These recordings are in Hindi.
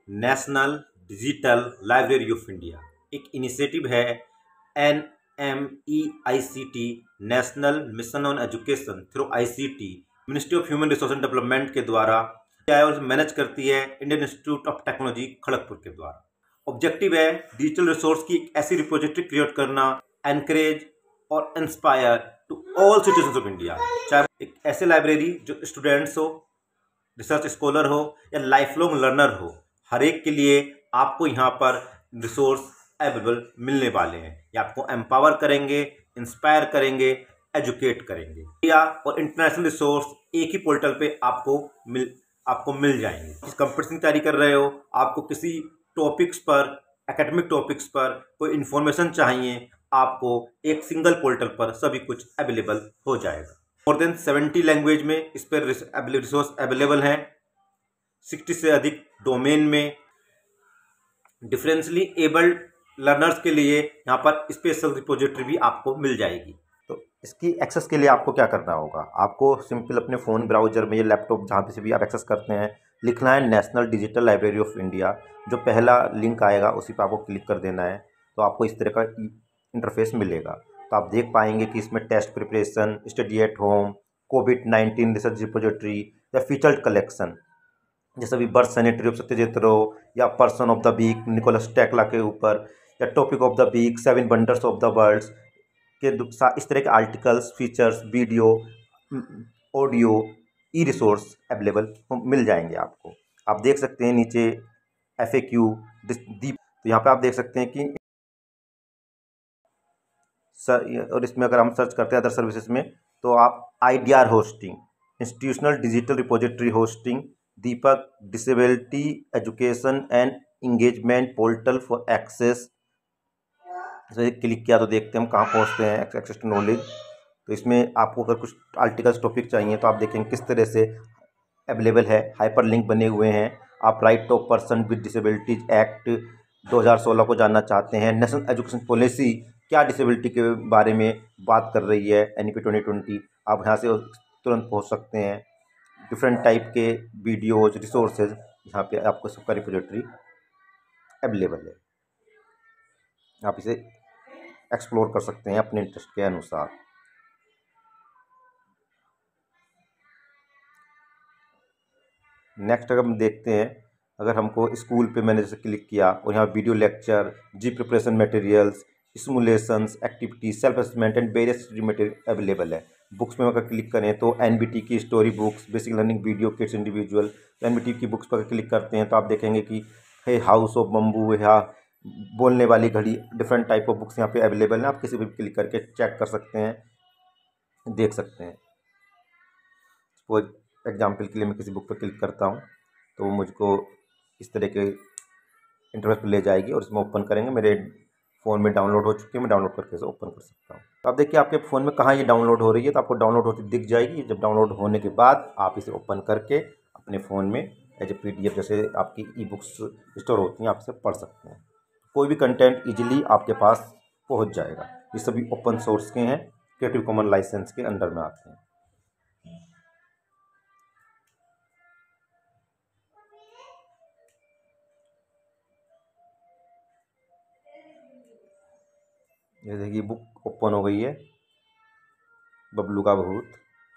National digital library of India एक इनिशिएटिव है NMEICT national mission on education through ICT ministry of human resource and development के द्वारा और मैनेज करती है Indian institute of technology Kharagpur के द्वारा। ऑब्जेक्टिव है डिजिटल रिसोर्स की एक ऐसी रिपोजिटरी क्रिएट करना, एनकरेज और inspire to all citizens of India. चाहे एक ऐसे लाइब्रेरी जो स्टूडेंट्स हो, रिसर्च स्कॉलर हो या लाइफ लॉन्ग लर्नर हो, हर एक के लिए आपको यहाँ पर रिसोर्स अवेलेबल मिलने वाले हैं। ये आपको एम्पावर करेंगे, इंस्पायर करेंगे, एजुकेट करेंगे। इंडिया और इंटरनेशनल रिसोर्स एक ही पोर्टल पे आपको मिल जाएंगे। किस कंपटीशन की तैयारी कर रहे हो, आपको किसी टॉपिक्स पर, एकेडमिक टॉपिक्स पर कोई इन्फॉर्मेशन चाहिए, आपको एक सिंगल पोर्टल पर सभी कुछ अवेलेबल हो जाएगा। मोर देन 70 लैंग्वेज में इस पर रिसोर्स अवेलेबल हैं। 60 से अधिक डोमेन में डिफरेंशली एबल्ड लर्नर्स के लिए यहाँ पर स्पेशल रिपोजिटरी भी आपको मिल जाएगी। तो इसकी एक्सेस के लिए आपको क्या करना होगा, आपको सिंपल अपने फ़ोन ब्राउज़र में या लैपटॉप जहाँ पे से भी आप एक्सेस करते हैं, लिखना है national digital library of India. जो पहला लिंक आएगा उसी पर आपको क्लिक कर देना है, तो आपको इस तरह का इंटरफेस मिलेगा। तो आप देख पाएंगे कि इसमें test preparation, study at home, कोविड-19 रिसर्च रिपोजिटरी या फीचर्ड कलेक्शन, जैसे अभी birth centenary of Satyajit Ray या person of the week Nikola Tesla के ऊपर, या topic of the week 7 wonders of the world के इस तरह के articles, features, video, audio, e resource available मिल जाएंगे आपको। आप देख सकते हैं नीचे FAQ दीप, तो यहाँ पे आप देख सकते हैं कि सर, और इसमें अगर हम सर्च करते हैं अदर सर्विसेज में, तो आप IDR hosting, institutional digital repository hosting, Deepak disability education and engagement portal for access, इसे क्लिक किया तो देखते हैं हम कहाँ पहुँचते हैं। एक्सेस टू नॉलेज, तो इसमें आपको अगर कुछ आर्टिकल्स टॉपिक चाहिए तो आप देखेंगे किस तरह से अवेलेबल है, हाइपर लिंक बने हुए हैं। आप right of person with disabilities act 2016 को जानना चाहते हैं, नेशनल एजुकेशन पॉलिसी क्या डिसेबिलिटी के बारे में बात कर रही है, NEP 2020, आप यहाँ से तुरंत पहुँच सकते हैं। डिफरेंट टाइप के वीडियोज, रिसोर्सेज यहाँ पे आपको सबका रिपोजिटरी अवेलेबल है। आप इसे एक्सप्लोर कर सकते हैं अपने इंटरेस्ट के अनुसार। नेक्स्ट अगर हम देखते हैं, अगर हमको स्कूल पे मैंने जैसे क्लिक किया और यहाँ video lecture, JEE preparation materials, simulations, activity, self assessment and various material available है। बुक्स में अगर क्लिक करें तो NBT की story books, basic learning video kids individual, NBT की बुक्स पर क्लिक करते हैं तो आप देखेंगे कि है हाउस ऑफ बम्बू, या बोलने वाली घड़ी, डिफरेंट टाइप ऑफ बुक्स यहाँ पे अवेलेबल हैं। आप किसी भी क्लिक करके चेक कर सकते हैं, देख सकते हैं। वो एग्जाम्पल के लिए मैं किसी बुक पर क्लिक करता हूँ तो वो मुझको इस तरह के इंटरफेस पर ले जाएगी और इसमें ओपन करेंगे। मेरे फ़ोन में डाउनलोड हो चुकी है, मैं डाउनलोड करके इसे ओपन कर सकता हूँ। तो आप देखिए आपके फ़ोन में कहाँ ये डाउनलोड हो रही है, तो आपको डाउनलोड होती दिख जाएगी। जब डाउनलोड होने के बाद आप इसे ओपन करके अपने फ़ोन में एज ए PDF जैसे आपकी ई-बुक्स स्टोर होती हैं, आप इसे पढ़ सकते हैं। कोई भी कंटेंट ईजिली आपके पास पहुँच जाएगा। ये सभी ओपन सोर्स के हैं, क्रिएटिव कॉमन लाइसेंस के अंडर में आते हैं। ये देखिए बुक ओपन हो गई है, बबलू का भूत।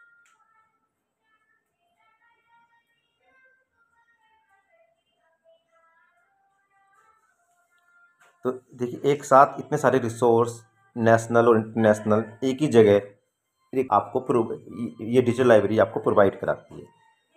तो देखिए एक साथ इतने सारे रिसोर्स, नेशनल और इंटरनेशनल, एक ही जगह आपको ये डिजिटल लाइब्रेरी आपको प्रोवाइड कराती है।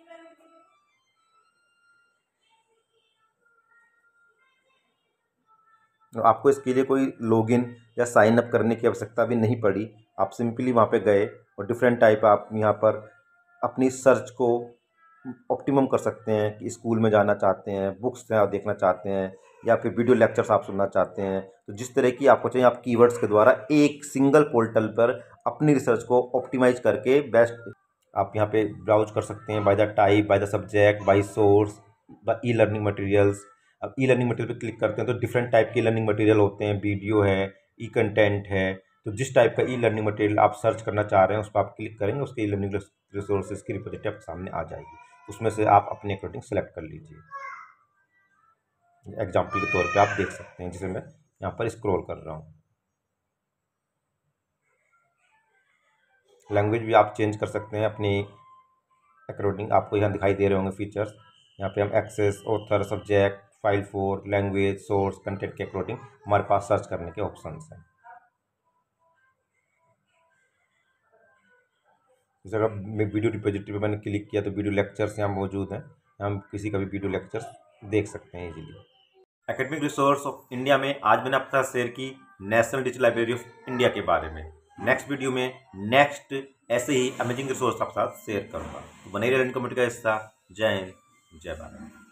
तो आपको इसके लिए कोई लॉगिन या साइन अप करने की आवश्यकता भी नहीं पड़ी। आप सिंपली वहाँ पे गए और डिफरेंट टाइप आप यहाँ पर अपनी सर्च को ऑप्टिमम कर सकते हैं कि स्कूल में जाना चाहते हैं, बुक्स आप देखना चाहते हैं, या फिर वीडियो लेक्चर्स आप सुनना चाहते हैं। तो जिस तरह की आपको चाहिए, आप कीवर्ड्स के द्वारा एक सिंगल पोर्टल पर अपनी रिसर्च को ऑप्टिमाइज करके बेस्ट आप यहाँ पे ब्राउज कर सकते हैं, by the type, by the subject, by source, by e learning materials. अब ई लर्निंग मटेरियल पे क्लिक करते हैं तो डिफरेंट टाइप के लर्निंग मटेरियल होते हैं, वीडियो है, ई कंटेंट है। तो जिस टाइप का ई लर्निंग मटेरियल आप सर्च करना चाह रहे हैं उस पर आप क्लिक करेंगे, उसके ई लर्निंग रिसोर्सेज की रिपोजिटरी आपके सामने आ जाएगी। उसमें से आप अपने अकॉर्डिंग सेलेक्ट कर लीजिए। एग्जाम्पल के तौर पे आप देख सकते हैं, जिसे मैं यहाँ पर स्क्रॉल कर रहा हूँ। लैंग्वेज भी आप चेंज कर सकते हैं अपनी अकॉर्डिंग। आपको यहाँ दिखाई दे रहे होंगे फीचर्स। यहाँ पे हम access, author, subject, file for, language, source, content के अकॉर्डिंग हमारे पास सर्च करने के ऑप्शंस हैं। जैसे अगर मैं वीडियो रिपोजिटरी पे मैंने क्लिक किया तो वीडियो लेक्चर्स यहाँ मौजूद हैं। हम किसी का भी वीडियो लेक्चर्स देख सकते हैं easily. Academic resource of India में आज मैंने आपके साथ शेयर की national digital library of India के बारे में। नेक्स्ट वीडियो में नेक्स्ट ऐसे ही अमेजिंग रिसोर्स आपके साथ शेयर करूँगा। तो बने रहिए कमेंट का हिस्सा। जय हिंद, जय भारत।